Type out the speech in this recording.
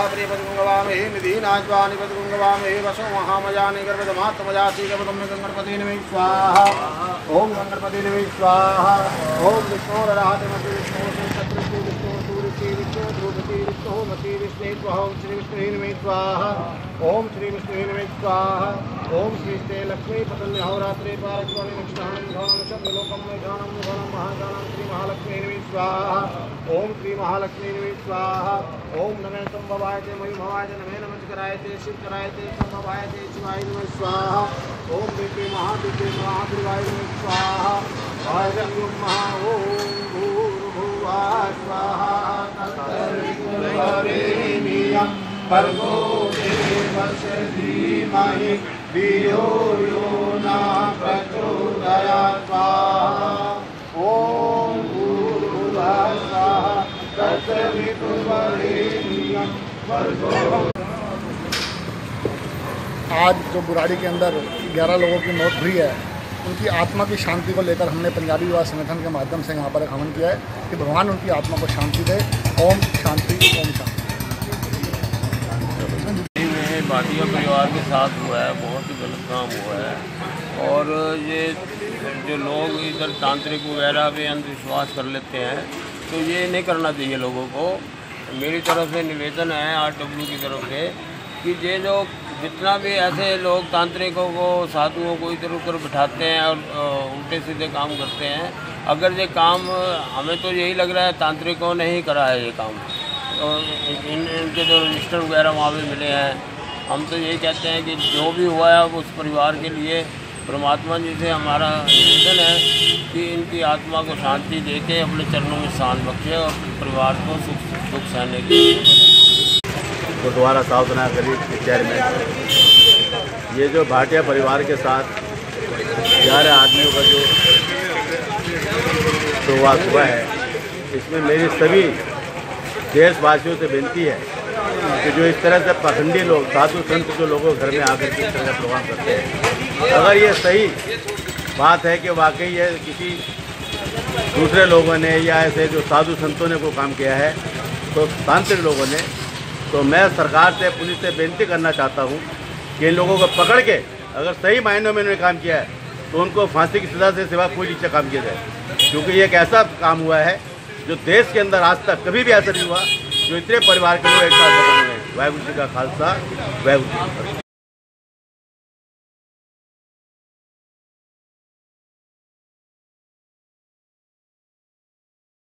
प्रियपतिगुंगवामहे निधीनाज्वानिपतिगुंगवामहे वसो महामजानि गर्भदमात्मजाति गर्भदम्य गणपति नमः स्वाहा। ओम गणपति नमः स्वाहा। ओम विष्णुरराहते विष्णु शत्रु विष्णु सूर्य विष्णु ध्रुवति विष्णु मति विष्णु ओम श्री विष्णु नमः स्वाहा। ओम श्री विष्णु नमः स्वाहा। ओम श्री स्ते लक्ष्मी पतन्य होरात्रे पारस्वामी निष्ठानं घनं शब्दलोकं ज्ञानं घनं महाज्ञानं श्री महालक्ष्मी नमः स्वाहा। ओम श्री महालक्ष्मी नमः स्वाहा। ओम नमः संभवाय ते मयि भवाय ते नमः नमस्काराय ते शिवकराय ते संभवाय ते शिवाय नमः स्वाहा। ओम दिव्य महादेवाय नमः स्वाहा। वायुं महा ओम भूर्भुवः स्वाहा तत्सवितुर्वरेण्यं भर्गो देवस्य धीमहि धियो यो न प्रचोदयात् स्वाहा। ओम भूर्भुवः स्वाहा तत्सवितुर्वरेण्यं भर्गो। आज जो बुराड़ी के अंदर 11 लोगों की मौत हुई है, उनकी आत्मा की शांति को लेकर हमने पंजाबी विवाह संगठन के माध्यम से यहाँ पर एक हवन किया है कि भगवान उनकी आत्मा को शांति दे। ओम शांति ओम शांति। भाटिया परिवार के साथ हुआ है, बहुत ही गलत काम हुआ है। और ये जो लोग इधर तांत्रिक वगैरह भी अंधविश्वास कर लेते हैं, तो ये नहीं करना चाहिए लोगों को। मेरी तरफ से निवेदन है RW की तरफ से कि ये जो जितना भी ऐसे लोग तांत्रिकों को साधुओं को इधर उधर बिठाते हैं और उल्टे सीधे काम करते हैं, अगर ये काम हमें तो यही लग रहा है तांत्रिकों ने ही करा है ये काम। तो इनके जो रजिस्टर वगैरह वहाँ पे मिले हैं, हम तो यही कहते हैं कि जो भी हुआ है उस परिवार के लिए परमात्मा जी से हमारा निवेदन है कि इनकी आत्मा को शांति देके अपने चरणों में स्थान बख्शे और परिवार को सुख सहने की। गुरुद्वारा साधना गरीब के चेयरमैन, ये जो भाटिया परिवार के साथ 11 आदमियों का जो शुरुआत हुआ है, इसमें मेरी सभी देशवासियों से विनती है कि जो इस तरह से पाखंडी लोग साधु संत जो लोगों घर में आकर के इस तरह का प्रोग्राम करते हैं, अगर ये सही बात है कि वाकई ये किसी दूसरे लोगों ने या ऐसे जो साधु संतों ने को काम किया है, तो तांत्रिक लोगों ने, तो मैं सरकार से पुलिस से विनती करना चाहता हूँ कि इन लोगों को पकड़ के अगर सही मायनों में इन्होंने काम किया है तो उनको फांसी की सज़ा से सिवा कोई नीचे काम किया जाए, क्योंकि ये एक ऐसा काम हुआ है जो देश के अंदर आज तक कभी भी ऐसा नहीं हुआ जो इतने परिवार के लोग एक साथ खत्म हुए। वाहिगुरू जी का खालसा, वाहिगुरू जी की फतेह।